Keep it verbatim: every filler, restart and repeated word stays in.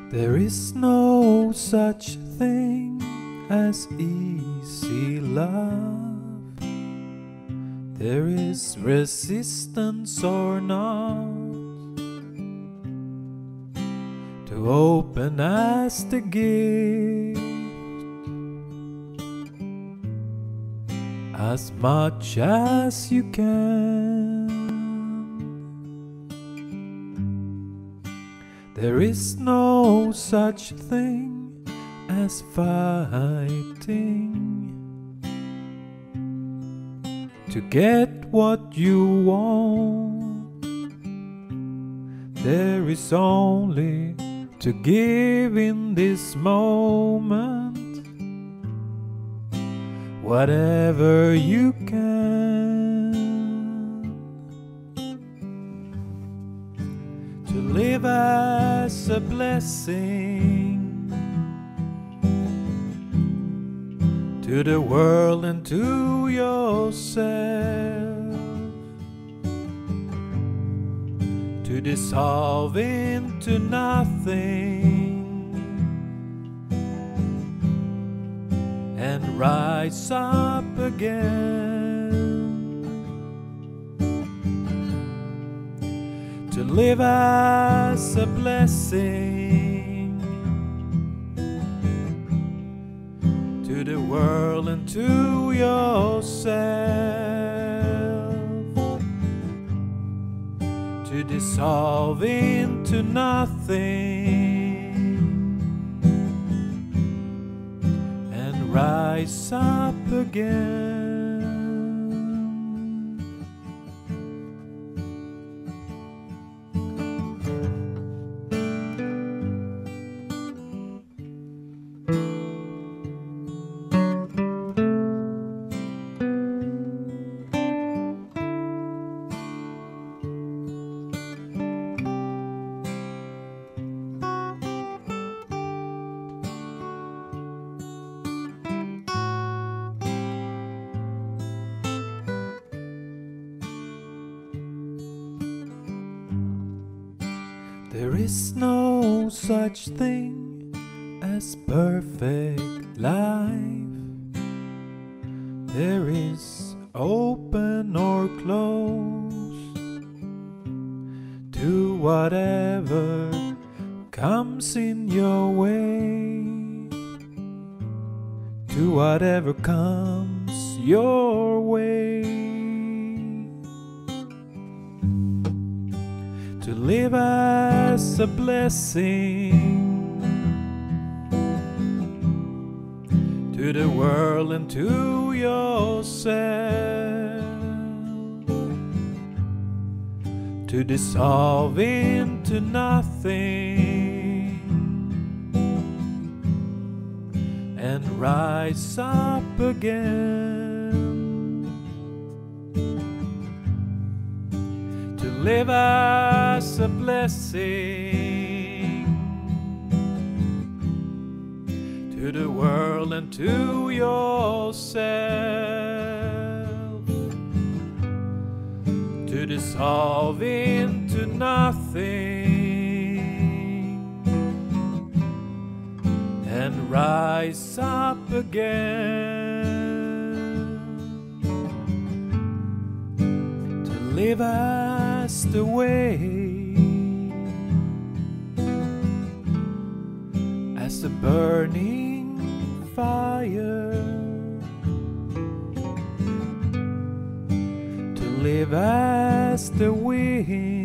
There is no such thing as easy love. There is resistance or not to open as the gift as much as you can. There is no such thing as fighting to get what you want. There is only to give in this moment whatever you can, to live as a blessing to the world and to yourself, to dissolve into nothing and rise up again, to live as a blessing to the world and to yourself, to dissolve into nothing and rise up again. There is no such thing as perfect life. There is open or closed to whatever comes in your way, to whatever comes your way. To live as a blessing to the world and to yourself, to dissolve into nothing and rise up again. To live as a blessing to the world and to yourself, to dissolve into nothing and rise up again. To live as the way, as a burning fire, to live as the wind